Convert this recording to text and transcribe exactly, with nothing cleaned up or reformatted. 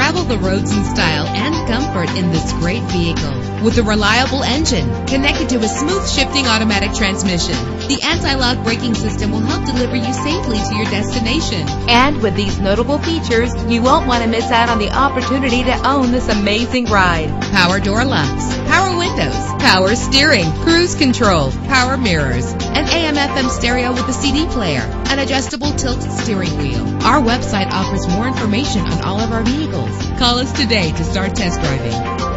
Travel the roads in style and comfort in this great vehicle. With a reliable engine connected to a smooth shifting automatic transmission, the anti-lock braking system will help deliver you safely to your destination. And with these notable features, you won't want to miss out on the opportunity to own this amazing ride. Power door locks, power windows, power steering, cruise control, power mirrors, an A M F M stereo with a C D player, an adjustable tilt steering wheel. Our website offers more information on all of our vehicles. Call us today to start test driving.